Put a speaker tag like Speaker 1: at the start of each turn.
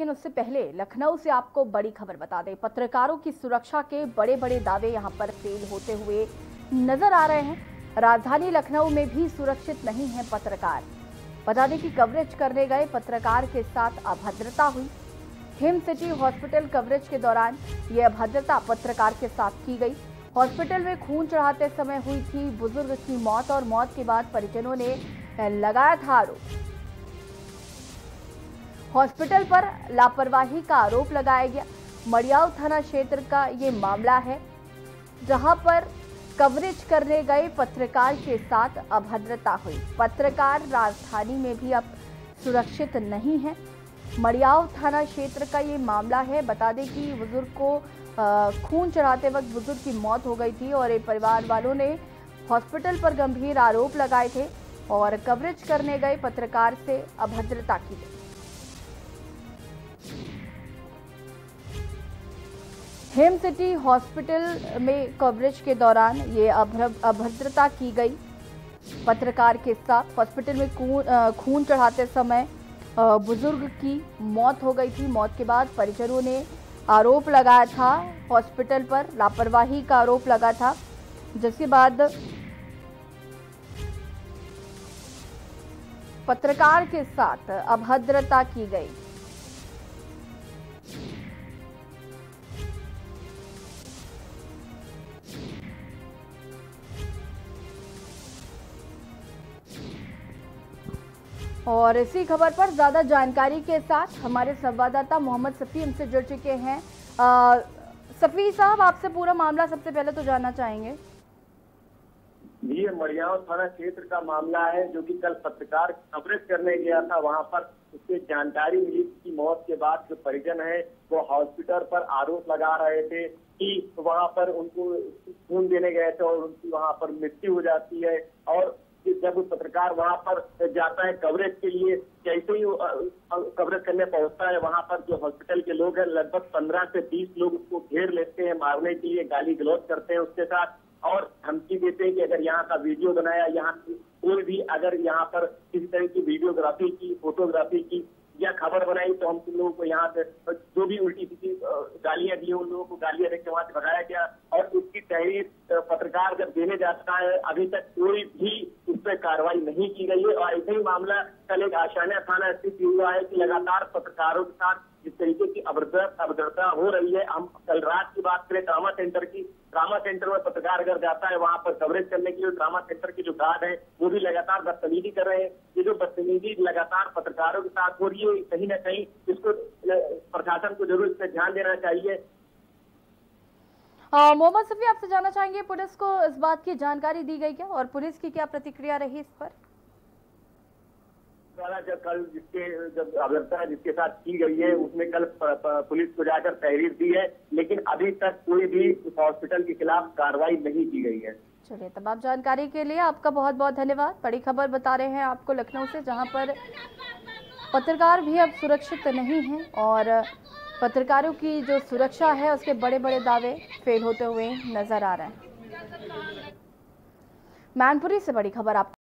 Speaker 1: लेकिन उससे पहले लखनऊ से आपको बड़ी खबर बता दें। पत्रकारों की सुरक्षा के बड़े बड़े दावे यहां पर फेल होते हुए नजर आ रहे हैं। राजधानी लखनऊ में भी सुरक्षित नहीं है पत्रकार। बता दें कि कवरेज करने गए पत्रकार के साथ अभद्रता हुई। हिम सिटी हॉस्पिटल कवरेज के दौरान ये अभद्रता पत्रकार के साथ की गई। हॉस्पिटल में खून चढ़ाते समय हुई थी बुजुर्ग की मौत और मौत के बाद परिजनों ने लगाया था आरोप। हॉस्पिटल पर लापरवाही का आरोप लगाया गया। मड़ियाव थाना क्षेत्र का ये मामला है, जहां पर कवरेज करने गए पत्रकार के साथ अभद्रता हुई। पत्रकार राजधानी में भी अब सुरक्षित नहीं है। मड़ियाव थाना क्षेत्र का ये मामला है। बता दें कि बुजुर्ग को खून चढ़ाते वक्त बुजुर्ग की मौत हो गई थी और परिवार वालों ने हॉस्पिटल पर गंभीर आरोप लगाए थे और कवरेज करने गए पत्रकार से अभद्रता की गई। हिम सिटी हॉस्पिटल में कवरेज के दौरान ये अभद्रता की गई पत्रकार के साथ। हॉस्पिटल में खून चढ़ाते समय बुजुर्ग की मौत हो गई थी। मौत के बाद परिजनों ने आरोप लगाया था, हॉस्पिटल पर लापरवाही का आरोप लगा था, जिसके बाद पत्रकार के साथ अभद्रता की गई। और इसी खबर पर ज्यादा जानकारी के साथ हमारे संवाददाता मोहम्मद सफी हमसे जुड़ चुके हैं। सफी साहब, आपसे पूरा मामला सबसे पहले तो जानना चाहेंगे।
Speaker 2: ये मड़ियाव थाना क्षेत्र का मामला है, जो कि कल पत्रकार कवरेज करने गया था। वहां पर उससे जानकारी मिली कि मौत के बाद जो परिजन है वो हॉस्पिटल पर आरोप लगा रहे थे कि वहां पर उनको खून देने गए थे और उनकी वहां पर मृत्यु हो जाती है। और जब पत्रकार वहां पर जाता है कवरेज के लिए, जैसे ही कवरेज करने पहुंचता है, वहां पर जो हॉस्पिटल के लोग हैं लगभग 15 से 20 लोग उसको घेर लेते हैं, मारने के लिए गाली गलौज करते हैं उसके साथ और धमकी देते हैं कि अगर यहाँ का वीडियो बनाया, यहाँ कोई भी अगर यहाँ पर किसी तरह की वीडियोग्राफी की, फोटोग्राफी की या खबर बनाई तो हम तुम लोगों को यहाँ से जो भी उल्टी सीधी गालियां दी उन लोगों को गालियां देकर वहां से भगाया गया। और उसकी तहरीर पत्रकार जब देने जाता है, अभी तक कोई भी उस पर कार्रवाई नहीं की गई है। और ऐसे ही मामला कल एक आशियाना थाना स्थित हुआ है कि लगातार पत्रकारों के साथ जिस तरीके की अभद्रता हो रही है। हम कल रात की बात करें ट्रामा सेंटर की, ट्रामा सेंटर में पत्रकार अगर जाता है वहां पर कवरेज करने के लिए, ट्रामा सेंटर के जो गार्ड है वो भी लगातार बदतमीजी कर रहे हैं। ये जो बदतमीजी लगातार पत्रकारों के साथ हो रही है, कहीं ना कहीं इसको प्रशासन को जरूर इस पर ध्यान देना चाहिए।
Speaker 1: मोहम्मद सफी, आपसे जानना चाहेंगे, पुलिस को इस बात की जानकारी दी गई क्या और पुलिस की क्या प्रतिक्रिया रही इस पर?
Speaker 2: जब कल जब अभद्रता जिसके साथ की गई है उसने कल पुलिस को जाकर तहरीर दी है, लेकिन अभी तक कोई भी हॉस्पिटल के खिलाफ कार्रवाई नहीं की गई है।
Speaker 1: चलिए, तमाम जानकारी के लिए आपका बहुत बहुत धन्यवाद। बड़ी खबर बता रहे हैं आपको लखनऊ से, जहां पर पत्रकार भी अब सुरक्षित नहीं हैं और पत्रकारों की जो सुरक्षा है उसके बड़े बड़े दावे फेल होते हुए नजर आ रहे हैं। मैनपुरी से बड़ी खबर आप